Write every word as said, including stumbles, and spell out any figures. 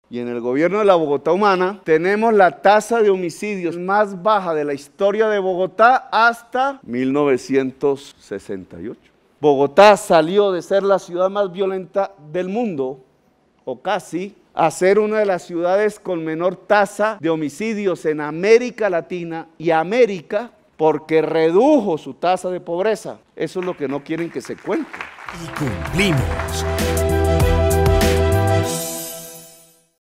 Y en el gobierno de la Bogotá Humana tenemos la tasa de homicidios más baja de la historia de Bogotá hasta mil novecientos sesenta y ocho. Bogotá salió de ser la ciudad más violenta del mundo, o casi, a ser una de las ciudades con menor tasa de homicidios en América Latina y América, porque redujo su tasa de pobreza. Eso es lo que no quieren que se cuente. Y cumplimos.